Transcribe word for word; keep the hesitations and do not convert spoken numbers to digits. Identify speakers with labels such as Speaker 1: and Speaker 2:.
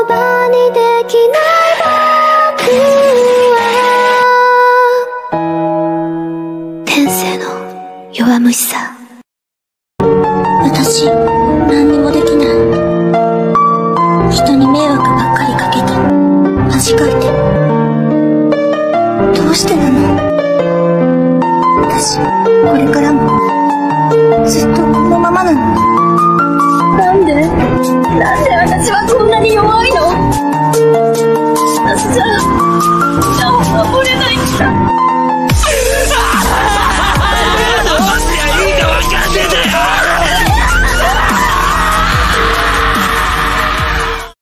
Speaker 1: 葉にできない僕は天性の弱虫さ。私、何にもできない。人に迷惑ばっかりかけて恥かいて。どうしてなの？私、これからもずっとこのままなの。なんでなんで私はこんなに弱い